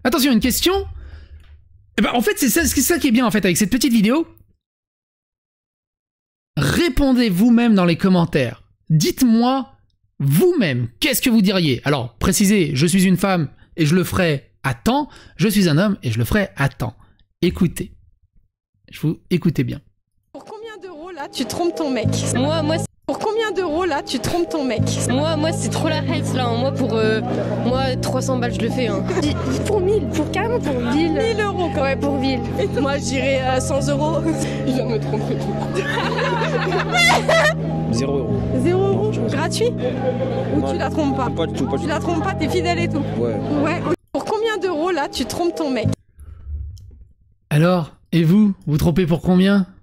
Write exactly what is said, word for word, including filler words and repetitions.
Attention, une question. Eh ben, en fait, c'est ça, c'est ça qui est bien en fait avec cette petite vidéo. Répondez vous-même dans les commentaires. Dites-moi vous-même, qu'est-ce que vous diriez? Alors, précisez, je suis une femme et je le ferai à temps. Je suis un homme et je le ferai à temps. Écoutez. Je vous écoutez bien. Pour combien d'euros là tu trompes ton mec? Moi, moi, Pour combien d'euros là tu trompes ton mec? moi, moi, c'est trop la health là. Moi, pour euh, moi, trois cents balles, je le fais. Hein. Pour mille, pour carrément pour mille. mille euros quand même. Ouais, pour mille. Moi j'irais à cent euros. Je viens de me tromper. zéro euro. zéro euros gratuit? Ou tu la trompes pas? Pas du tout, pas du Tu la trompes pas, t'es fidèle et tout? tout. Ouais. Ouais. Pour combien d'euros là tu trompes ton mec? Alors, et vous, vous trompez pour combien?